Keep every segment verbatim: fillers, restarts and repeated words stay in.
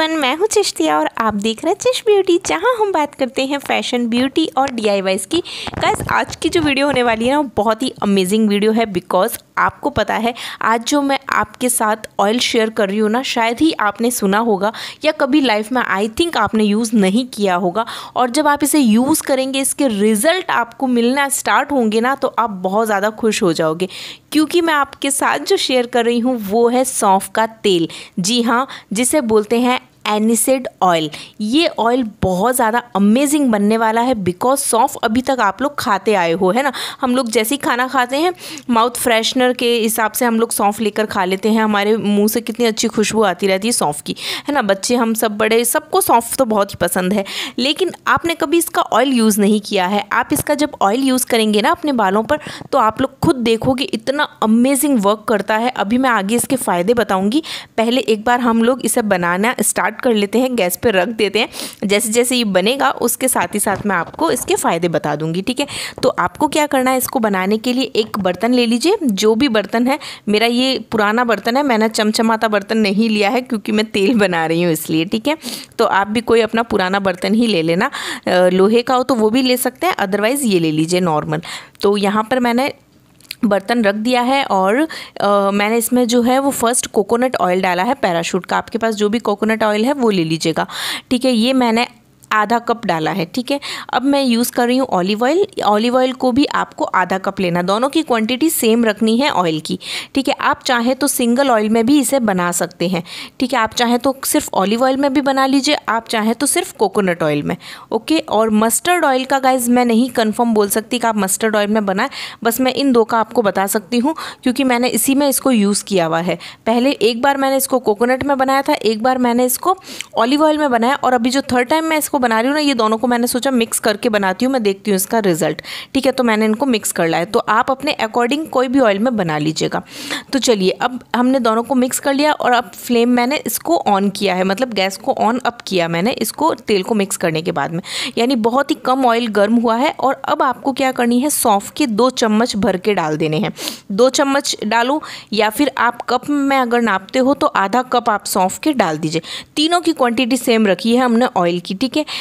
Everyone, मैं हूँ चिश्तिया और आप देख रहे हैं चिश ब्यूटी, जहाँ हम बात करते हैं फैशन, ब्यूटी और डीआईवाईज़ की। गाइस, आज की जो वीडियो होने वाली है ना, वो बहुत ही अमेजिंग वीडियो है। बिकॉज आपको पता है, आज जो मैं आपके साथ ऑयल शेयर कर रही हूँ ना, शायद ही आपने सुना होगा या कभी लाइफ में आई थिंक आपने यूज़ नहीं किया होगा। और जब आप इसे यूज़ करेंगे, इसके रिज़ल्ट आपको मिलना स्टार्ट होंगे ना, तो आप बहुत ज़्यादा खुश हो जाओगे। क्योंकि मैं आपके साथ जो शेयर कर रही हूँ वो है सौंफ का तेल। जी हाँ, जिसे बोलते हैं एनिसिड ऑयल। ये ऑयल बहुत ज़्यादा अमेजिंग बनने वाला है। बिकॉज सौंफ अभी तक आप लोग खाते आए हो, है ना। हम लोग जैसे ही खाना खाते हैं, माउथ फ्रेशनर के हिसाब से हम लोग सौंफ लेकर खा लेते हैं। हमारे मुंह से कितनी अच्छी खुशबू आती रहती है सौंफ की, है ना। बच्चे, हम सब बड़े, सबको सौंफ तो बहुत ही पसंद है। लेकिन आपने कभी इसका ऑयल यूज़ नहीं किया है। आप इसका जब ऑयल यूज़ करेंगे ना अपने बालों पर, तो आप लोग खुद देखोगे इतना अमेजिंग वर्क करता है। अभी मैं आगे इसके फ़ायदे बताऊँगी। पहले एक बार हम लोग इसे बनाना स्टार्ट कर लेते हैं, गैस पे रख देते हैं। जैसे जैसे ये बनेगा, उसके साथ ही साथ मैं आपको इसके फ़ायदे बता दूंगी, ठीक है। तो आपको क्या करना है, इसको बनाने के लिए एक बर्तन ले लीजिए, जो भी बर्तन है। मेरा ये पुराना बर्तन है, मैंने चमचमाता बर्तन नहीं लिया है क्योंकि मैं तेल बना रही हूँ इसलिए, ठीक है। तो आप भी कोई अपना पुराना बर्तन ही ले लेना। लोहे का हो तो वो भी ले सकते हैं, अदरवाइज़ ये ले लीजिए नॉर्मल। तो यहाँ पर मैंने बर्तन रख दिया है और आ, मैंने इसमें जो है वो फर्स्ट कोकोनट ऑयल डाला है, पैराशूट का। आपके पास जो भी कोकोनट ऑयल है वो ले लीजिएगा, ठीक है। ये मैंने आधा कप डाला है, ठीक है। अब मैं यूज़ कर रही हूँ ऑलिव ऑयल। ऑलिव ऑयल को भी आपको आधा कप लेना, दोनों की क्वांटिटी सेम रखनी है ऑयल की, ठीक है। आप चाहें तो सिंगल ऑयल में भी इसे बना सकते हैं, ठीक है। आप चाहें तो सिर्फ ऑलिव ऑयल में भी बना लीजिए, आप चाहें तो सिर्फ कोकोनट ऑयल में, ओके। और मस्टर्ड ऑयल का गाइज मैं नहीं कन्फर्म बोल सकती कि आप मस्टर्ड ऑयल में बनाएं, बस मैं इन दो का आपको बता सकती हूँ क्योंकि मैंने इसी में इसको यूज़ किया हुआ है। पहले एक बार मैंने इसको कोकोनट में बनाया था, एक बार मैंने इसको ऑलिव ऑयल में बनाया, और अभी जो थर्ड टाइम मैं इसको बना रही हूँ ना, ये दोनों को मैंने सोचा मिक्स करके बनाती हूँ, मैं देखती हूँ इसका रिजल्ट, ठीक है। तो मैंने इनको मिक्स कर लिया है। तो आप अपने अकॉर्डिंग कोई भी ऑयल में बना लीजिएगा। तो चलिए, अब हमने दोनों को मिक्स कर लिया और अब फ्लेम मैंने इसको ऑन किया है, मतलब गैस को ऑन अप किया मैंने इसको तेल को मिक्स करने के बाद में, यानी बहुत ही कम ऑयल गर्म हुआ है। और अब आपको क्या करनी है, सौंफ के दो चम्मच भर के डाल देने हैं। दो चम्मच डालो, या फिर आप कप में अगर नापते हो तो आधा कप आप सौंफ के डाल दीजिए। तीनों की क्वांटिटी सेम रखी है हमने ऑयल की, ठीक है।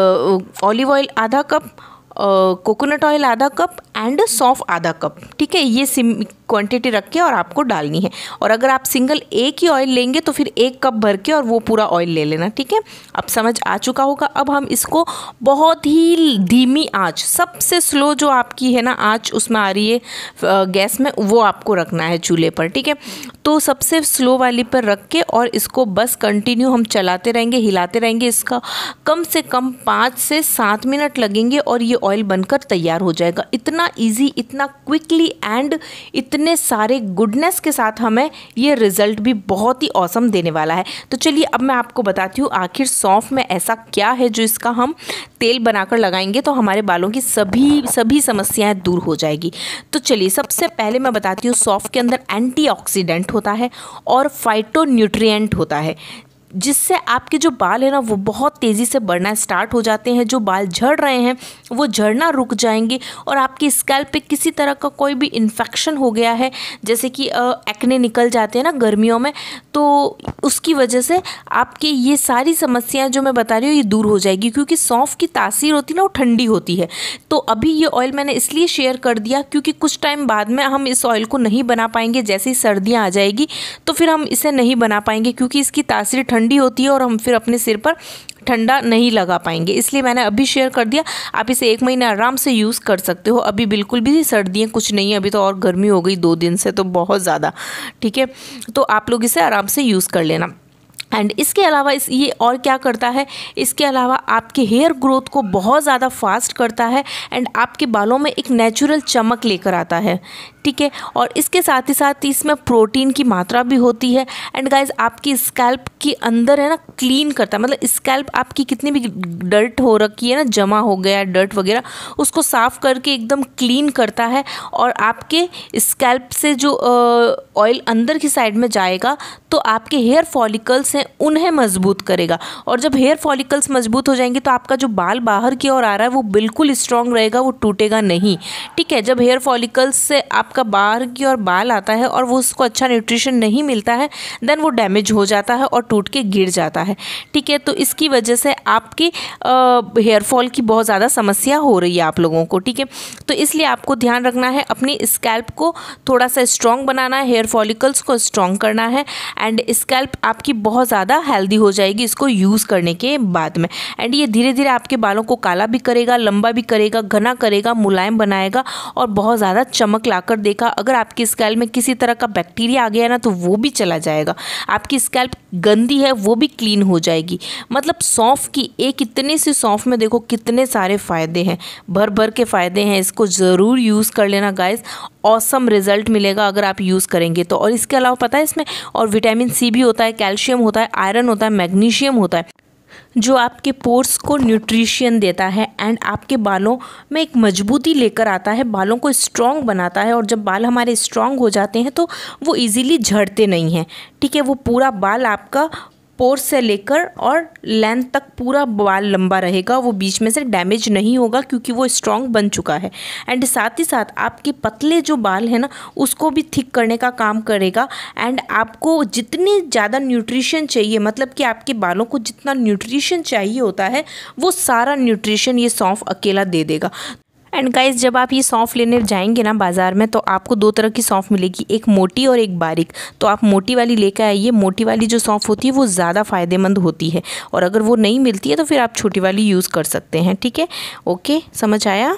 ऑलिव ऑयल आधा कप, कोकोनट ऑयल आधा कप एंड सौंफ आधा कप, ठीक है। ये सिम क्वांटिटी रख के और आपको डालनी है। और अगर आप सिंगल एक ही ऑयल लेंगे तो फिर एक कप भर के और वो पूरा ऑयल ले लेना, ठीक है। अब समझ आ चुका होगा। अब हम इसको बहुत ही धीमी आंच, सबसे स्लो जो आपकी है ना आंच उसमें आ रही है गैस में, वो आपको रखना है चूल्हे पर, ठीक है। तो सबसे स्लो वाली पर रख के और इसको बस कंटिन्यू हम चलाते रहेंगे, हिलाते रहेंगे। इसका कम से कम पाँच से सात मिनट लगेंगे और ये ऑयल बनकर तैयार हो जाएगा। इतना ईजी, इतना क्विकली एंड इतने सारे गुडनेस के साथ हमें ये रिजल्ट भी बहुत ही ऑसम देने वाला है। तो चलिए, अब मैं आपको बताती हूँ आखिर सौंफ में ऐसा क्या है जो इसका हम तेल बनाकर लगाएंगे तो हमारे बालों की सभी सभी समस्याएं दूर हो जाएगी। तो चलिए, सबसे पहले मैं बताती हूँ, सौंफ के अंदर एंटीऑक्सीडेंट होता है और फाइटोन्यूट्रिएंट होता है, जिससे आपके जो बाल है ना वो बहुत तेज़ी से बढ़ना स्टार्ट हो जाते हैं। जो बाल झड़ रहे हैं वो झड़ना रुक जाएंगे। और आपकी स्कैल्प पे किसी तरह का कोई भी इन्फेक्शन हो गया है, जैसे कि एक्ने निकल जाते हैं ना गर्मियों में, तो उसकी वजह से आपके ये सारी समस्याएं जो मैं बता रही हूँ ये दूर हो जाएगी। क्योंकि सौंफ की तासीर होती है ना, वो ठंडी होती है। तो अभी ये ऑयल मैंने इसलिए शेयर कर दिया क्योंकि कुछ टाइम बाद में हम इस ऑयल को नहीं बना पाएंगे। जैसे ही सर्दियाँ आ जाएगी तो फिर हम इसे नहीं बना पाएंगे क्योंकि इसकी तासीर ठंडी होती है और हम फिर अपने सिर पर ठंडा नहीं लगा पाएंगे। इसलिए मैंने अभी शेयर कर दिया। आप इसे एक महीने आराम से यूज़ कर सकते हो। अभी बिल्कुल भी सर्दियाँ कुछ नहीं है, अभी तो और गर्मी हो गई दो दिन से, तो बहुत ज़्यादा, ठीक है। तो आप लोग इसे आराम से यूज़ कर लेना। एंड इसके अलावा इस ये और क्या करता है, इसके अलावा आपके हेयर ग्रोथ को बहुत ज़्यादा फास्ट करता है एंड आपके बालों में एक नेचुरल चमक लेकर आता है, ठीक है। और इसके साथ ही साथ इसमें प्रोटीन की मात्रा भी होती है। एंड गाइज, आपकी स्कैल्प के अंदर है ना क्लीन करता है, मतलब स्कैल्प आपकी कितनी भी डर्ट हो रखी है ना, जमा हो गया डर्ट वगैरह, उसको साफ़ करके एकदम क्लीन करता है। और आपके स्कैल्प से जो ऑयल अंदर की साइड में जाएगा तो आपके हेयर फॉलिकल्स हैं उन्हें मजबूत करेगा। और जब हेयर फॉलिकल्स मजबूत हो जाएंगे तो आपका जो बाल बाहर की ओर आ रहा है वो बिल्कुल स्ट्रॉन्ग रहेगा, वो टूटेगा नहीं, ठीक है। जब हेयर फॉलिकल्स से आप आपका बाहर की ओर बाल आता है और वो उसको अच्छा न्यूट्रिशन नहीं मिलता है, देन वो डैमेज हो जाता है और टूट के गिर जाता है। ठीक है, तो इसकी वजह से आपकी हेयर फॉल की बहुत ज़्यादा समस्या हो रही है आप लोगों को। ठीक है, तो इसलिए आपको ध्यान रखना है, अपनी स्कैल्प को थोड़ा सा स्ट्रॉन्ग बनाना है, हेयर फॉलिकल्स को स्ट्रॉन्ग करना है एंड स्कैल्प आपकी बहुत ज़्यादा हेल्दी हो जाएगी इसको यूज़ करने के बाद में। एंड ये धीरे धीरे आपके बालों को काला भी करेगा, लंबा भी करेगा, घना करेगा, मुलायम बनाएगा और बहुत ज़्यादा चमक लाकर देगा। अगर आपकी स्कैल्प में किसी तरह का बैक्टीरिया आ गया ना तो वो भी चला जाएगा। आपकी स्कैल्प गंदी है वो भी क्लीन हो जाएगी। मतलब सौंफ की एक इतनी सी सौंफ में देखो कितने सारे फ़ायदे हैं, भर भर के फ़ायदे हैं। इसको ज़रूर यूज़ कर लेना गाइस, ऑसम रिजल्ट मिलेगा अगर आप यूज़ करेंगे तो। और इसके अलावा पता है इसमें और विटामिन सी भी होता है, कैल्शियम होता है, आयरन होता है, मैग्नीशियम होता है, जो आपके पोर्स को न्यूट्रिशन देता है एंड आपके बालों में एक मजबूती लेकर आता है, बालों को स्ट्रॉन्ग बनाता है। और जब बाल हमारे स्ट्रॉन्ग हो जाते हैं तो वो इजीली झड़ते नहीं हैं। ठीक है, वो पूरा बाल आपका पोर्स से लेकर और लेंथ तक पूरा बाल लंबा रहेगा, वो बीच में से डैमेज नहीं होगा क्योंकि वो स्ट्रॉन्ग बन चुका है। एंड साथ ही साथ आपके पतले जो बाल हैं ना उसको भी थिक करने का काम करेगा। एंड आपको जितनी ज़्यादा न्यूट्रिशन चाहिए, मतलब कि आपके बालों को जितना न्यूट्रिशन चाहिए होता है वो सारा न्यूट्रिशन ये सौंफ अकेला दे देगा। एंड गाइस, जब आप ये सौंफ लेने जाएंगे ना बाज़ार में तो आपको दो तरह की सौंफ मिलेगी, एक मोटी और एक बारीक। तो आप मोटी वाली लेकर आइए। मोटी वाली जो सौंफ होती है वो ज़्यादा फ़ायदेमंद होती है और अगर वो नहीं मिलती है तो फिर आप छोटी वाली यूज़ कर सकते हैं। ठीक है, ओके, समझ आया।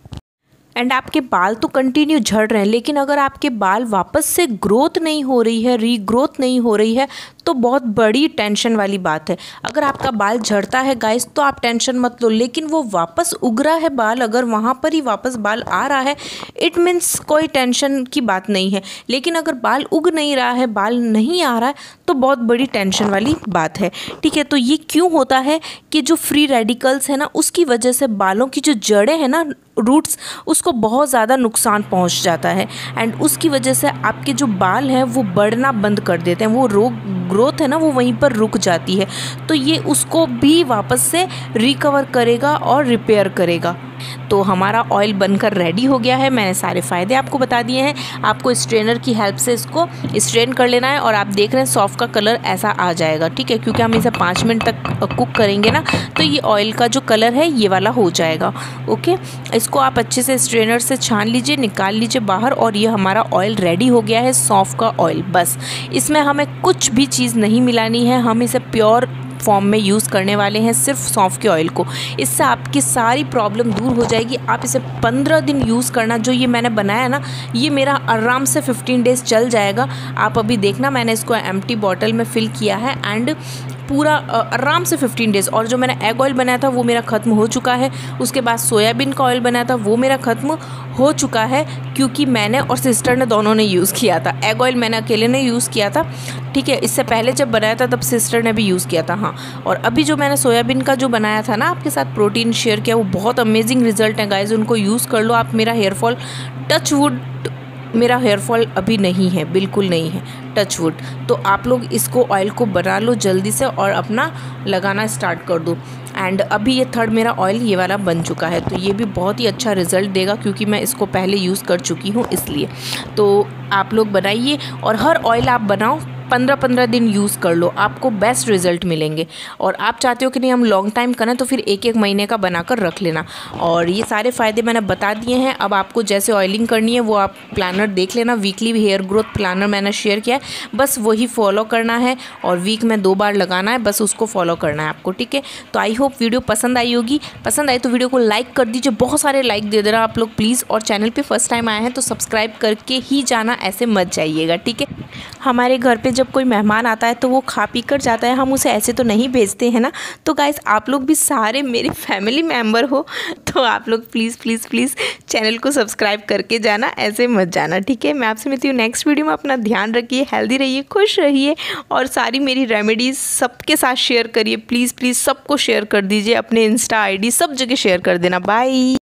एंड आपके बाल तो कंटिन्यू झड़ रहे हैं, लेकिन अगर आपके बाल वापस से ग्रोथ नहीं हो रही है, रीग्रोथ नहीं हो रही है तो बहुत बड़ी टेंशन वाली बात है। अगर आपका बाल झड़ता है गाइस तो आप टेंशन मत लो, लेकिन वो वापस उग रहा है बाल, अगर वहाँ पर ही वापस बाल आ रहा है इट मीन्स कोई टेंशन की बात नहीं है। लेकिन अगर बाल उग नहीं रहा है, बाल नहीं आ रहा है तो बहुत बड़ी टेंशन वाली बात है। ठीक है, तो ये क्यों होता है कि जो फ्री रेडिकल्स है ना उसकी वजह से बालों की जो जड़ें हैं ना, रूट्स, उसको बहुत ज़्यादा नुकसान पहुंच जाता है एंड उसकी वजह से आपके जो बाल हैं वो बढ़ना बंद कर देते हैं, वो रोग ग्रोथ है ना वो वहीं पर रुक जाती है। तो ये उसको भी वापस से रिकवर करेगा और रिपेयर करेगा। तो हमारा ऑयल बनकर रेडी हो गया है। मैंने सारे फ़ायदे आपको बता दिए हैं। आपको स्ट्रेनर की हेल्प से इसको स्ट्रेन कर लेना है और आप देख रहे हैं सॉफ्ट का कलर ऐसा आ जाएगा। ठीक है, क्योंकि हम इसे पाँच मिनट तक कुक करेंगे ना तो ये ऑयल का जो कलर है ये वाला हो जाएगा। ओके, इसको आप अच्छे से स्ट्रेनर से छान लीजिए, निकाल लीजिए बाहर और ये हमारा ऑयल रेडी हो गया है, सौंफ का ऑयल। बस इसमें हमें कुछ भी चीज़ नहीं मिलानी है, हम इसे प्योर फॉर्म में यूज़ करने वाले हैं, सिर्फ सौंफ के ऑयल को। इससे आपकी सारी प्रॉब्लम दूर हो जाएगी। आप इसे पंद्रह दिन यूज़ करना। जो ये मैंने बनाया ना ये मेरा आराम से फिफ्टीन डेज़ चल जाएगा। आप अभी देखना, मैंने इसको एम्प्टी बॉटल में फिल किया है एंड पूरा आराम से फिफ्टीन डेज़। और जो मैंने एग ऑयल बनाया था वो मेरा ख़त्म हो चुका है। उसके बाद सोयाबीन का ऑयल बनाया था वो मेरा ख़त्म हो चुका है, क्योंकि मैंने और सिस्टर ने दोनों ने यूज़ किया था। एग ऑयल मैंने अकेले ने यूज़ किया था। ठीक है, इससे पहले जब बनाया था तब सिस्टर ने भी यूज़ किया था। हाँ, और अभी जो मैंने सोयाबीन का जो बनाया था ना आपके साथ प्रोटीन शेयर किया, वो बहुत अमेजिंग रिजल्ट है गाइज। उनको यूज़ कर लो आप। मेरा हेयर फॉल, टच वुड, मेरा हेयर फॉल अभी नहीं है, बिल्कुल नहीं है, टच वुड। तो आप लोग इसको ऑयल को बना लो जल्दी से और अपना लगाना स्टार्ट कर दो। एंड अभी ये थर्ड मेरा ऑयल ये वाला बन चुका है, तो ये भी बहुत ही अच्छा रिज़ल्ट देगा क्योंकि मैं इसको पहले यूज़ कर चुकी हूँ इसलिए। तो आप लोग बनाइए और हर ऑयल आप बनाओ, पंद्रह पंद्रह दिन यूज़ कर लो, आपको बेस्ट रिजल्ट मिलेंगे। और आप चाहते हो कि नहीं हम लॉन्ग टाइम करें तो फिर एक एक महीने का बनाकर रख लेना। और ये सारे फ़ायदे मैंने बता दिए हैं। अब आपको जैसे ऑयलिंग करनी है वो आप प्लानर देख लेना, वीकली हेयर ग्रोथ प्लानर मैंने शेयर किया है, बस वही फॉलो करना है और वीक में दो बार लगाना है, बस उसको फॉलो करना है आपको। ठीक है, तो आई होप वीडियो पसंद आई होगी। पसंद आई तो वीडियो को लाइक कर दीजिए, बहुत सारे लाइक दे देना आप लोग प्लीज़। और चैनल पर फर्स्ट टाइम आए हैं तो सब्सक्राइब करके ही जाना, ऐसे मत जाइएगा। ठीक है, हमारे घर पे जब कोई मेहमान आता है तो वो खा पी कर जाता है, हम उसे ऐसे तो नहीं भेजते हैं ना। तो गाइस आप लोग भी सारे मेरे फैमिली मेम्बर हो, तो आप लोग प्लीज़ प्लीज़ प्लीज़ चैनल को सब्सक्राइब करके जाना, ऐसे मत जाना। ठीक है, मैं आपसे मिलती हूँ नेक्स्ट वीडियो में। अपना ध्यान रखिए, हेल्दी रहिए, खुश रहिए और सारी मेरी रेमेडीज़ सबके साथ शेयर करिए प्लीज़ प्लीज़। सबको शेयर कर दीजिए, अपने इंस्टा आई डी सब जगह शेयर कर देना। बाय।